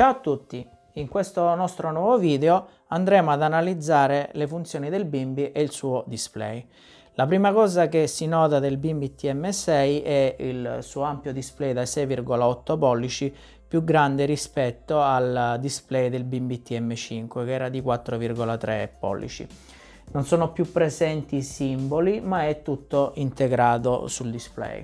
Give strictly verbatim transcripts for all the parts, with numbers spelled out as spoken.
Ciao a tutti! In questo nostro nuovo video andremo ad analizzare le funzioni del Bimby e il suo display. La prima cosa che si nota del Bimby T M sei è il suo ampio display da sei virgola otto pollici, più grande rispetto al display del Bimby T M cinque che era di quattro virgola tre pollici. Non sono più presenti i simboli, ma è tutto integrato sul display.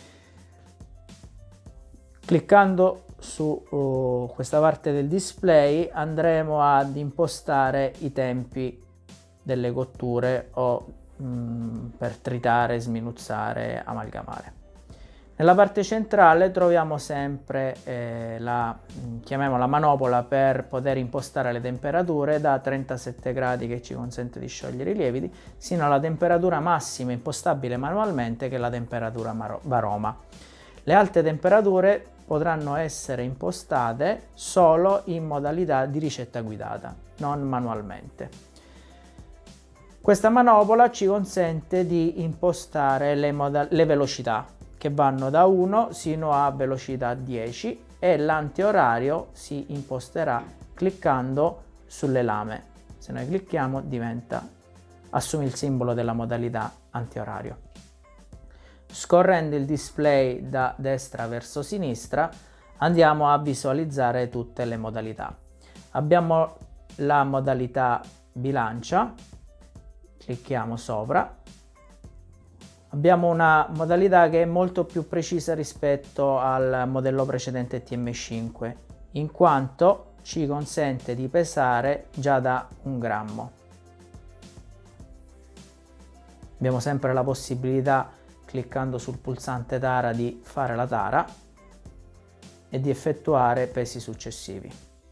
Cliccando su uh, questa parte del display andremo ad impostare i tempi delle cotture o mh, per tritare, sminuzzare, amalgamare. Nella parte centrale troviamo sempre eh, la, chiamiamola manopola per poter impostare le temperature da trentasette gradi che ci consente di sciogliere i lieviti sino alla temperatura massima impostabile manualmente che è la temperatura varoma. Le alte temperature potranno essere impostate solo in modalità di ricetta guidata, non manualmente. Questa manopola ci consente di impostare le, le velocità che vanno da uno sino a velocità dieci e l'antiorario si imposterà cliccando sulle lame. Se noi clicchiamo diventa, assume il simbolo della modalità antiorario. Scorrendo il display da destra verso sinistra andiamo a visualizzare tutte le modalità. Abbiamo la modalità bilancia, clicchiamo sopra. Abbiamo una modalità che è molto più precisa rispetto al modello precedente T M cinque, in quanto ci consente di pesare già da un grammo. Abbiamo sempre la possibilità, cliccando sul pulsante tara, di fare la tara e di effettuare pesi successivi.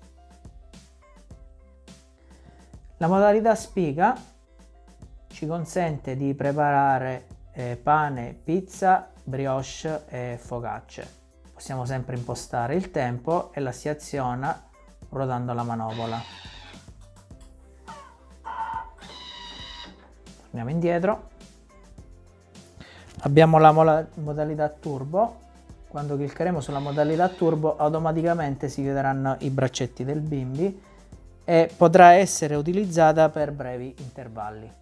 La modalità spiga ci consente di preparare eh, pane, pizza, brioche e focacce. Possiamo sempre impostare il tempo e la si aziona ruotando la manopola. Torniamo indietro. Abbiamo la modalità turbo. Quando cliccheremo sulla modalità turbo automaticamente si chiuderanno i braccetti del Bimby e potrà essere utilizzata per brevi intervalli.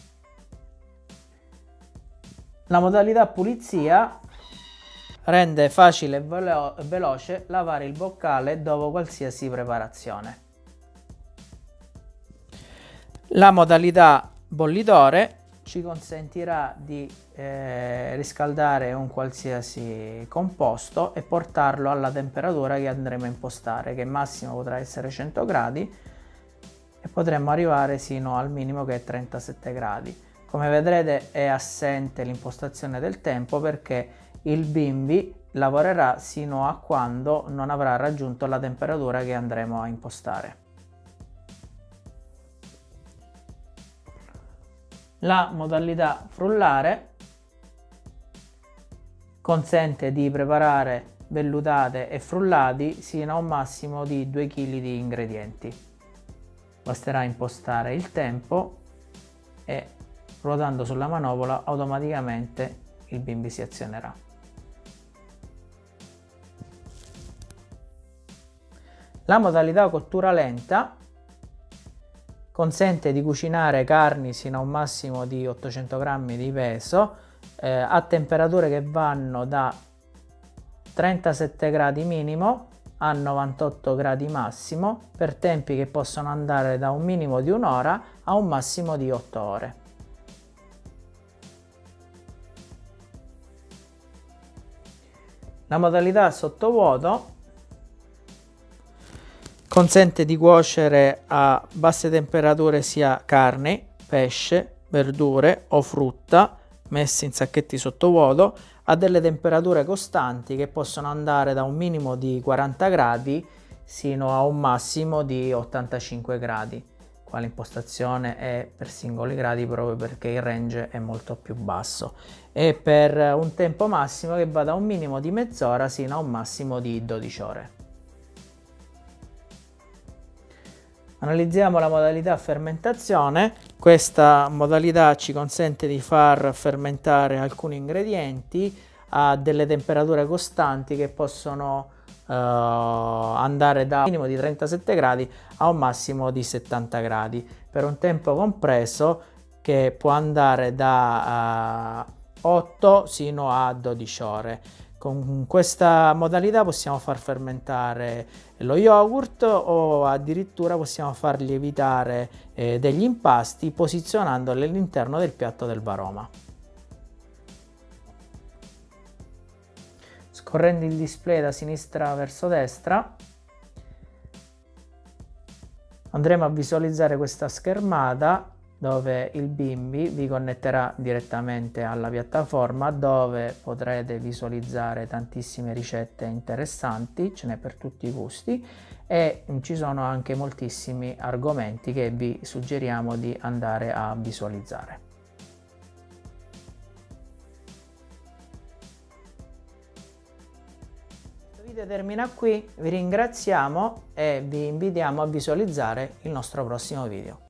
La modalità pulizia rende facile e velo- veloce lavare il boccale dopo qualsiasi preparazione. La modalità bollitore ci consentirà di eh, riscaldare un qualsiasi composto e portarlo alla temperatura che andremo a impostare, che massimo potrà essere cento gradi e potremmo arrivare sino al minimo che è trentasette gradi. Come vedrete è assente l'impostazione del tempo perché il Bimby lavorerà sino a quando non avrà raggiunto la temperatura che andremo a impostare. La modalità frullare consente di preparare vellutate e frullati sino a un massimo di due chili di ingredienti. Basterà impostare il tempo e ruotando sulla manopola automaticamente il Bimby si azionerà. La modalità cottura lenta consente di cucinare carni sino a un massimo di ottocento grammi di peso eh, a temperature che vanno da trentasette gradi minimo a novantotto gradi massimo per tempi che possono andare da un minimo di un'ora a un massimo di otto ore. La modalità sottovuoto consente di cuocere a basse temperature sia carne, pesce, verdure o frutta messe in sacchetti sottovuoto a delle temperature costanti che possono andare da un minimo di quaranta gradi sino a un massimo di ottantacinque gradi. Qua l'impostazione è per singoli gradi proprio perché il range è molto più basso e per un tempo massimo che va da un minimo di mezz'ora sino a un massimo di dodici ore. Analizziamo la modalità fermentazione. Questa modalità ci consente di far fermentare alcuni ingredienti a delle temperature costanti che possono eh, andare da un minimo di trentasette gradi a un massimo di settanta gradi per un tempo compreso che può andare da uh, otto sino a dodici ore. Con questa modalità possiamo far fermentare lo yogurt o addirittura possiamo far lievitare eh, degli impasti posizionandoli all'interno del piatto del Varoma. Scorrendo il display da sinistra verso destra andremo a visualizzare questa schermata dove il Bimby vi connetterà direttamente alla piattaforma, dove potrete visualizzare tantissime ricette interessanti, ce n'è per tutti i gusti, e ci sono anche moltissimi argomenti che vi suggeriamo di andare a visualizzare. Questo video termina qui, vi ringraziamo e vi invitiamo a visualizzare il nostro prossimo video.